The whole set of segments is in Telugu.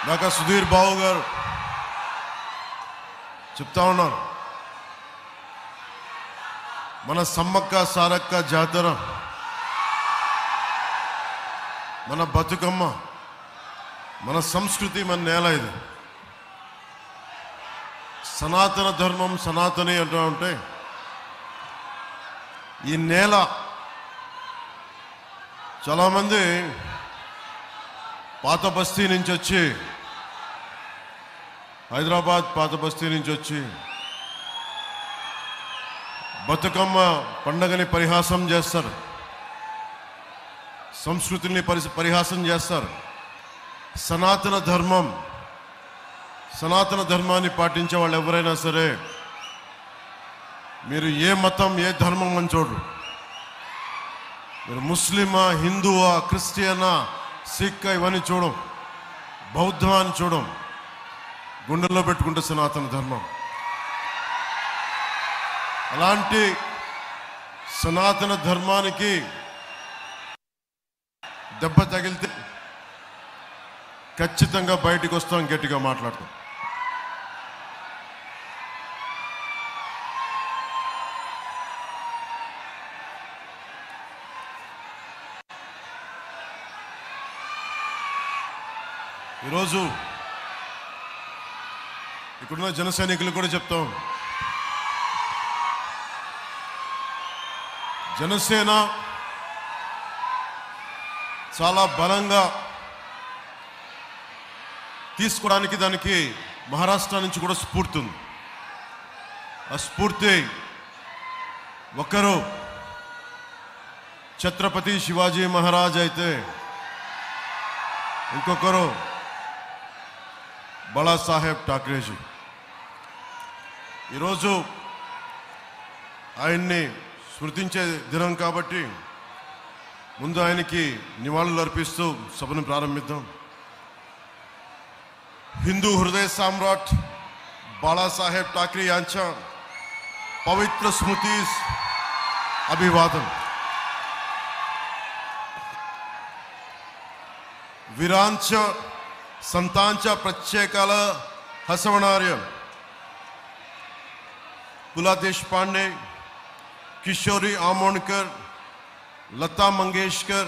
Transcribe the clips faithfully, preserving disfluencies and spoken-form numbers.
నాకు సుధీర్ బాబు గారు చెప్తా ఉన్నారు, మన సమ్మక్క సారక్క జాతర, మన బతుకమ్మ, మన సంస్కృతి, మన నేల ఇది. సనాతన ధర్మం, సనాతని అంటూ ఉంటే ఈ నేల చాలామంది పాత బస్తీ నుంచి వచ్చి, హైదరాబాద్ పాత బస్తీ నుంచి వచ్చి బతుకమ్మ పండగని పరిహాసం చేస్తారు, సంస్కృతిని పరి పరిహాసం చేస్తారు. సనాతన ధర్మం, సనాతన ధర్మాన్ని పాటించే వాళ్ళు ఎవరైనా సరే, మీరు ఏ మతం ఏ ధర్మం అని చూడరు, మీరు ముస్లిమా, హిందువా, క్రిస్టియనా, సిక్ ఇవన్నీ చూడం, బౌద్ధం అని చూడం, గుండెల్లో పెట్టుకుంటే సనాతన ధర్మం. అలాంటి సనాతన ధర్మానికి దెబ్బ తగిలితే ఖచ్చితంగా బయటికి వస్తాం, గట్టిగా మాట్లాడతాం. ఈరోజు ఇక్కడున్న జన సైనికులు కూడా చెప్తాం, జనసేన చాలా బలంగా తీసుకోవడానికి దానికి మహారాష్ట్ర నుంచి కూడా స్ఫూర్తి ఉంది. ఆ స్ఫూర్తి ఒకరు ఛత్రపతి శివాజీ మహారాజ్ అయితే, ఇంకొకరు బాళాసాహెబ్ ఠాక్రేజీ. ఈరోజు ఆయన్ని స్మృతించే దినం కాబట్టి ముందు ఆయనకి నివాళులు అర్పిస్తూ సభను ప్రారంభిద్దాం. हिंदू हृदय सम्राट बाळासाहेब ठाकरे यांच्या पवित्र स्मृतीस अभिवादन. वीरांच्या संतांच्या प्रत्येकाला हसवणाऱ्या पुला देशपांडे, किशोरी आमोणकर, लता मंगेशकर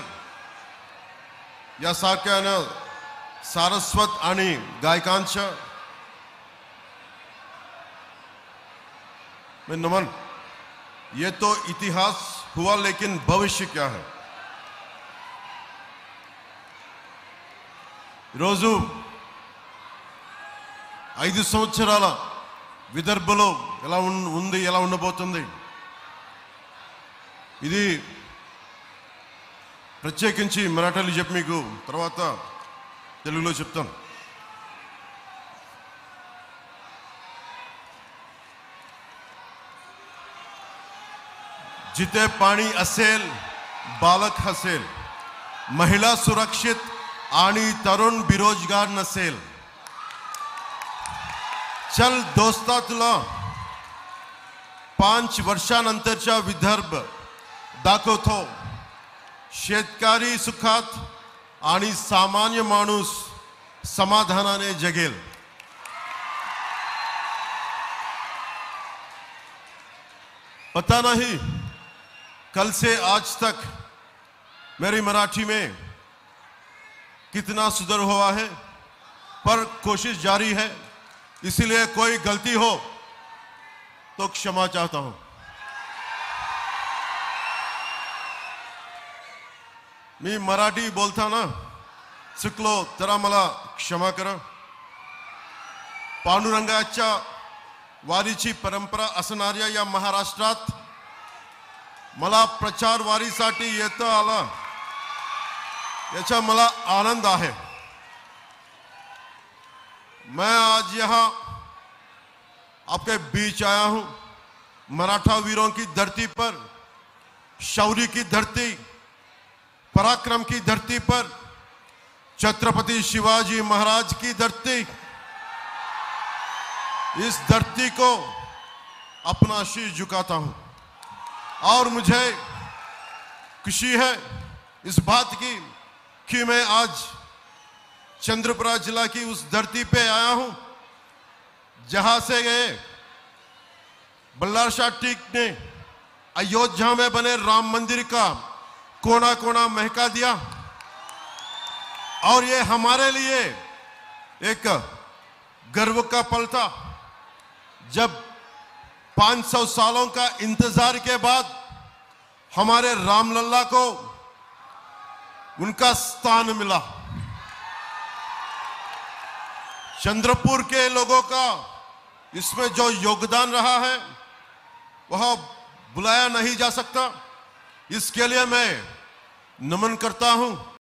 यासारख्या सारस्वत आणि गायकांच्या मैं नमन. ये तो इतिहास हुआ, लेकिन भविष्य क्या है? రోజు ఐదు సంవత్సరాల విదర్భలో ఎలా ఉంది, ఎలా ఉండబోతుంది, ఇది ప్రత్యేకించి మరాఠీలో చెప్పి మీకు తర్వాత తెలుగులో చెప్తాను. जिथे पाणी असेल बालक हसेल, महिला सुरक्षित आणि तरुण बेरोजगार नसेल. चल दोस्ता, तुला पाच वर्षानंतरचा विदर्भ दाखवतो. शेतकरी सुखात आणि सामान्य माणूस समाधानाने जगेल. पता नहीं कल से आज तक मेरी मराठी में कितना सुधार हुआ है, पर कोशिश जारी है. इसलिए कोई गलती हो तो क्षमा चाहता हूं. मी मराठी बोलताना चुकलो तर मला क्षमा करा. पांडुरंगाच्या वारीची परंपरा असणाऱ्या या महाराष्ट्रात मला प्रचार वारीसाठी येता आला, याचा मला आनंद है. मैं आज यहाँ आपके बीच आया हूँ, मराठा वीरों की धरती पर, शौर्य की धरती, पराक्रम की धरती पर, छत्रपति शिवाजी महाराज की धरती. इस धरती को अपना शीश झुकाता हूँ और मुझे खुशी है इस बात की कि मैं आज चंद्रपुरा जिला की उस धरती पे आया हूं जहां से गए बल्लार शाह टीक ने अयोध्या में बने राम मंदिर का कोना कोना महका दिया। और ये हमारे लिए एक गर्व का पल था जब पाँच सौ सालों का इंतजार के बाद हमारे रामलल्ला को उनका स्थान मिला। चंद्रपुर के लोगों का इसमें जो योगदान रहा है वह बुलाया नहीं जा सकता। इसके लिए मैं नमन करता हूं।